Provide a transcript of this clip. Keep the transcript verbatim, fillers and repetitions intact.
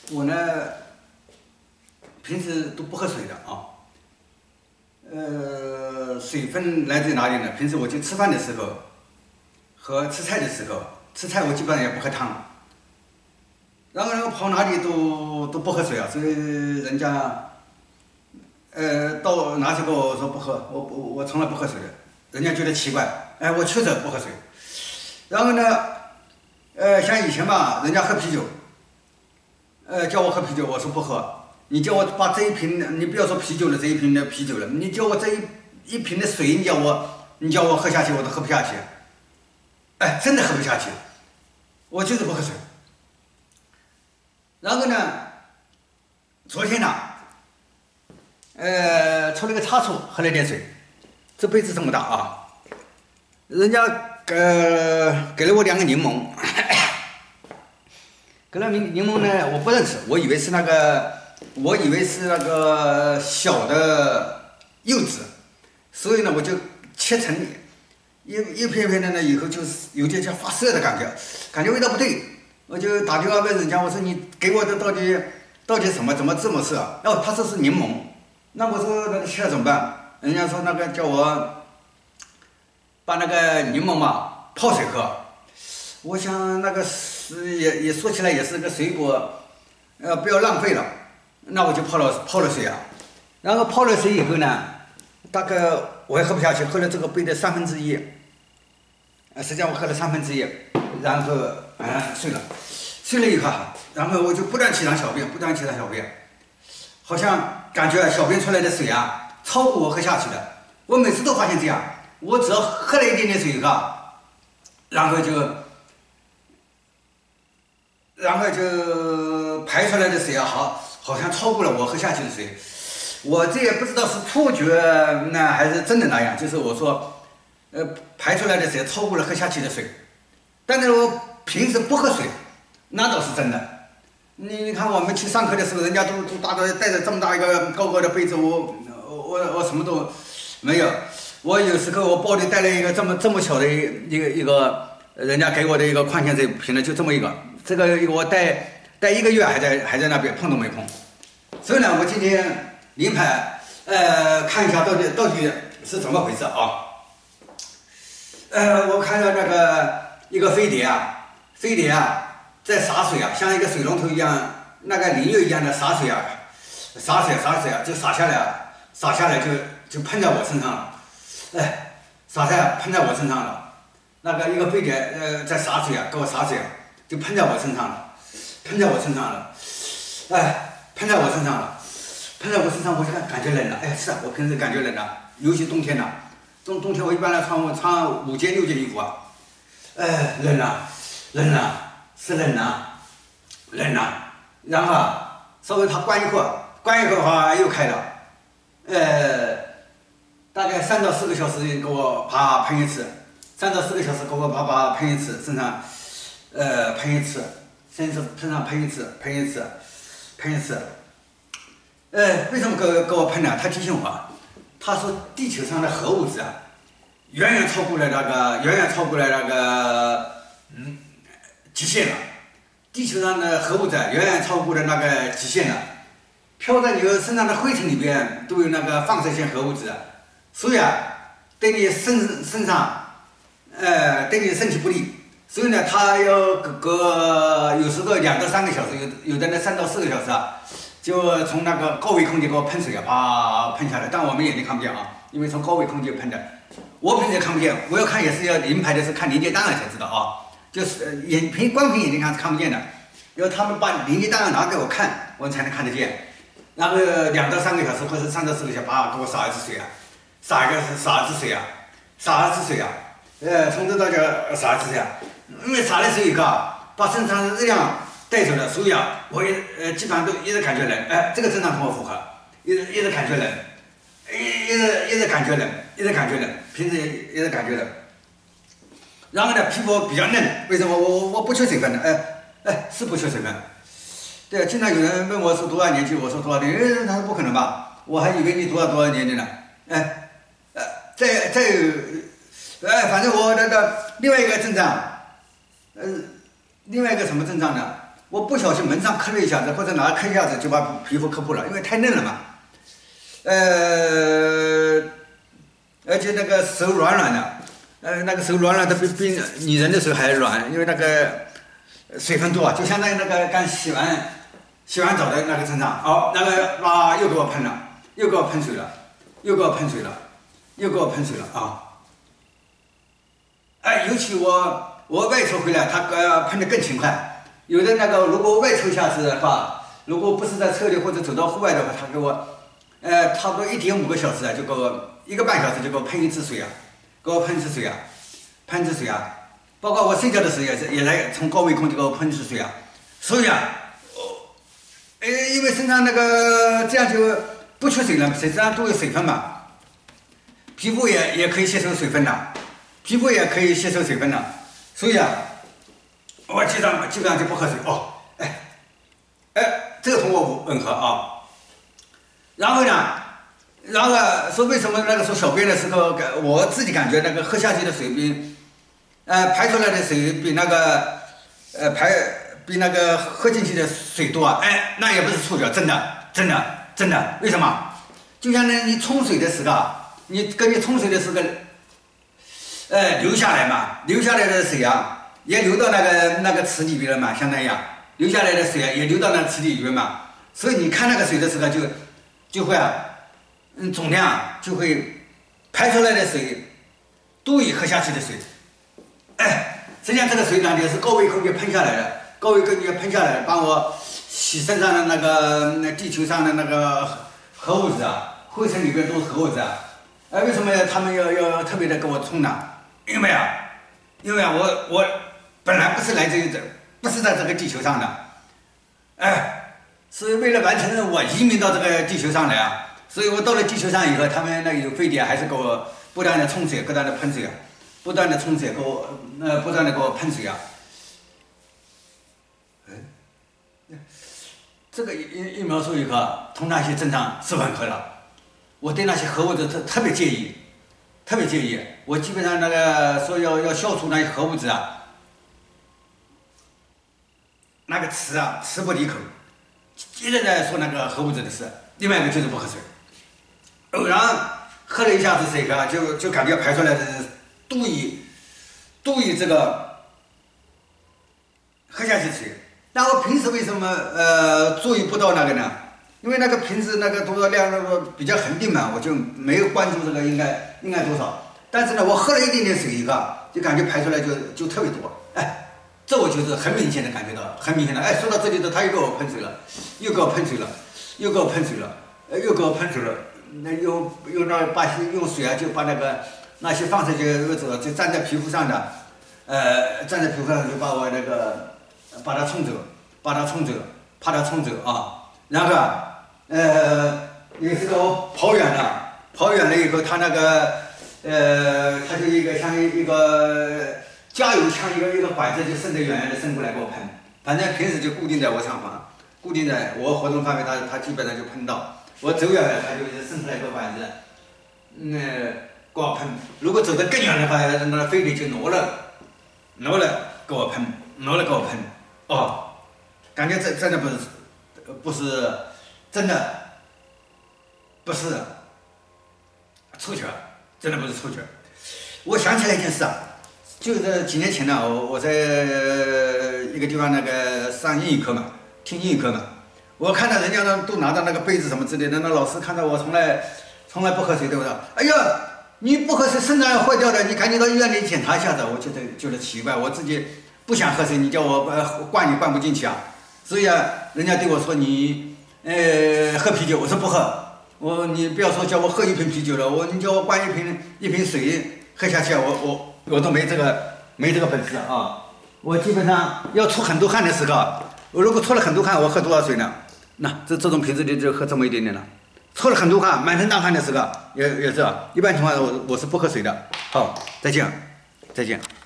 我呢，平时都不喝水的啊。呃，水分来自于哪里呢？平时我就吃饭的时候和吃菜的时候，吃菜我基本上也不喝汤。然后呢，跑哪里都都不喝水啊，所以人家呃到拿水给我说不喝，我我我从来不喝水的，人家觉得奇怪，哎，我确实不喝水。然后呢，呃，像以前吧，人家喝啤酒。呃，叫我喝啤酒，我说不喝。你叫我把这一瓶，你不要说啤酒了，这一瓶的啤酒了，你叫我这一一瓶的水，你叫我，你叫我喝下去，我都喝不下去。哎，真的喝不下去，我就是不喝水。然后呢，昨天呢，呃，出了个差错，喝了点水，这杯子这么大啊，人家呃给了我两个柠檬。给了柠柠檬呢，我不认识，我以为是那个，我以为是那个小的柚子，所以呢，我就切成一一片片的呢，以后就是有点像发涩的感觉，感觉味道不对，我就打电话问人家，我说你给我的到底到底什么，怎么这么涩？哦，他说是柠檬，那我说那个切了怎么办？人家说那个叫我把那个柠檬嘛泡水喝。我想那个是也也说起来也是个水果，呃，不要浪费了，那我就泡了泡了水啊，然后泡了水以后呢，大概我也喝不下去，喝了这个杯的三分之一，呃，实际上我喝了三分之一，然后啊、呃、睡了，睡了以后，然后我就不断起床小便，不断起床小便，好像感觉小便出来的水啊超过我喝下去的，我每次都发现这样，我只要喝了一点点水以后，然后就。然后就排出来的水啊，好，好像超过了我喝下去的水。我这也不知道是错觉呢，还是真的那样。就是我说，呃，排出来的水超过了喝下去的水。但是我平时不喝水，那倒是真的。你你看我们去上课的时候，人家都都大着带着这么大一个高高的杯子，我我我什么都没有。我有时候我包里带了一个这么这么小的一个一个，人家给我的一个矿泉水瓶的，就这么一个。这个我带带一个月还在还在那边碰都没碰，所以呢，我今天临排呃看一下到底到底是怎么回事啊？呃，我看到那个一个飞碟啊，飞碟啊在洒水啊，像一个水龙头一样，那个淋浴一样的洒水啊，洒水洒水啊，就洒下来啊，洒下来就就喷在我身上了，哎，洒下来喷在我身上了，那个一个飞碟呃在洒水啊，给我洒水啊。就喷在我身上了，喷在我身上了，哎，喷在我身上了，喷在我身上，我就感觉冷了。哎，是啊，我平时感觉冷了，尤其冬天了，冬冬天我一般来穿我穿五件六件衣服啊，哎，冷了，冷了，是冷了，冷了。然后稍微它关一会儿，关一会儿的话又开了，呃，大概三到四个小时给我啪喷一次，三到四个小时给我啪啪喷一次身上。呃，喷一次，身上身上喷一次，喷一次，喷一次。呃，为什么给给我喷呢？他提醒我，他说地球上的核物质啊，远远超过了那个，远远超过了那个，嗯，极限了。地球上的核物质远远超过了那个极限了，飘在你身上的灰尘里边都有那个放射性核物质，所以啊，对你身身上，呃，对你身体不利。所以呢，它要隔个有时候两到三个小时，有有的呢三到四个小时啊，就从那个高维空间给我喷水啊，啪喷下来，但我们眼睛看不见啊，因为从高维空间喷的，我平时看不见，我要看也是要临排的是看临界档案才知道啊，就是眼凭光凭眼睛看是看不见的，要他们把临界档案拿给我看，我才能看得见。然后两到三个小时或者三到四个小时，啪给我洒一次水啊，洒一个洒一次水啊，洒一次水啊，呃，从头到脚洒一次水啊。因为洒了水以后，把身上的热量带走了，所以啊，我也呃基本上都一直感觉冷，哎，这个正常跟我符合，一直一直感觉冷，一一直一直感觉冷，一直感觉冷，平时也一直感觉冷。然后呢，皮肤比较嫩，为什么我我我不缺水分的？哎哎，是不缺水分。对，经常有人问我是多少年纪，我说多少年，哎，他说不可能吧，我还以为你多少多少年龄呢，哎，呃，再再有，哎，反正我那个另外一个症状。呃，另外一个什么症状呢？ 我不小心门上磕了一下子，或者哪磕一下子就把皮肤磕破了，因为太嫩了嘛。呃，而且那个手软软的，呃，那个手软软的比比女人的手还软，因为那个水分多啊，就相当于那个刚洗完洗完澡的那个身上，哦，那个啊又给我喷了，又给我喷水了，又给我喷水了，又给我喷水了啊！哎，尤其我我外出回来，他呃喷的更勤快。有的那个如果外出下次的话，如果不是在车里或者走到户外的话，他给我。呃，差不多一点五个小时啊，就给我一个半小时就给我喷一次水啊，给我喷一次水啊，喷一次水啊，包括我睡觉的时候也是，也来从高维空就给我喷一次水啊，所以啊，哦，呃，因为身上那个这样就不缺水了，身上都有水分嘛，皮肤也也可以吸收水分的，皮肤也可以吸收水分的，所以啊，我基本上基本上就不喝水哦，哎，哎，这个同我吻合啊。然后呢，然后说为什么那个说小便的时候，我自己感觉那个喝下去的水比，呃，排出来的水比那个，呃，排比那个喝进去的水多啊？哎，那也不是触觉，真的，真的，真的，为什么？就像那你冲水的时候，你跟你冲水的时候，呃，流下来嘛，流下来的水啊，也流到那个那个池里边了嘛，相当于啊，流下来的水啊，也流到那个池里边嘛，所以你看那个水的时候就。就会啊，嗯，总量就会排出来的水多于喝下去的水。哎，实际上这个水呢也是高维空气喷下来的，高维空气喷下来，帮我洗身上的那个那地球上的那个核物质啊，灰尘里边都是核物质啊。哎，为什么他们要要特别的给我冲呢？因为啊，因为啊，我我本来不是来自于这，不是在这个地球上的，哎。是为了完成任务，移民到这个地球上来啊！所以我到了地球上以后，他们那有非典还是给我不断的冲水，不断的喷水啊，不断的冲水给我，呃，不断的给我喷水啊。嗯，这个一一描述以后，同那些症状是吻合的。我对那些核物质特特别介意，特别介意。我基本上那个说要要消除那些核物质啊，那个词啊，词不离口。接着再说那个核物质的事，另外一个就是不喝水。偶然喝了一下子水啊，就就感觉排出来的多于多于这个喝下去水。那我平时为什么呃注意不到那个呢？因为那个平时那个多少量那个比较恒定嘛，我就没有关注这个应该应该多少。但是呢，我喝了一点点水以后，就感觉排出来就就特别多，哎。这我就是很明显的感觉到，很明显的。哎，说到这里头，他又给我喷水了，又给我喷水了，又给我喷水了，呃，又给我喷水了。那又又那把用水啊，就把那个那些放射性物质就粘在皮肤上的，呃，粘在皮肤上就把我那个把它冲走，把它冲走，把它冲走啊。然后呃，有时候我跑远了，跑远了以后，他那个呃，他就一个像一个。加油枪一个一个管子就伸得远远的伸过来给我喷，反正平时就固定在我上方，固定在我活动范围，它它基本上就喷到。我走远了，它就伸出来一个管子，嗯，给我喷。如果走得更远的话，那非得就挪了，挪了给我喷，挪了给我喷。哦，感觉这真的不是，不是真的，不是触觉，真的不是触觉。我想起来一件事啊。就是几年前呢，我我在一个地方那个上英语课嘛，听英语课嘛，我看到人家呢都拿到那个杯子什么之类的，那老师看到我从来从来不喝水，对不对？哎呀，你不喝水肾脏要坏掉的，你赶紧到医院里检查一下子。我觉得觉得奇怪，我自己不想喝水，你叫我呃灌也灌不进去啊。所以啊，人家对我说你呃喝啤酒，我说不喝，我你不要说叫我喝一瓶啤酒了，我你叫我灌一瓶一瓶水喝下去，我我。我都没这个没这个本事啊！我基本上要出很多汗的时候，我如果出了很多汗，我喝多少水呢？那这这种瓶子里就喝这么一点点了。出了很多汗，满身大汗的时候，也也是一般情况下我我是不喝水的。好，再见，再见。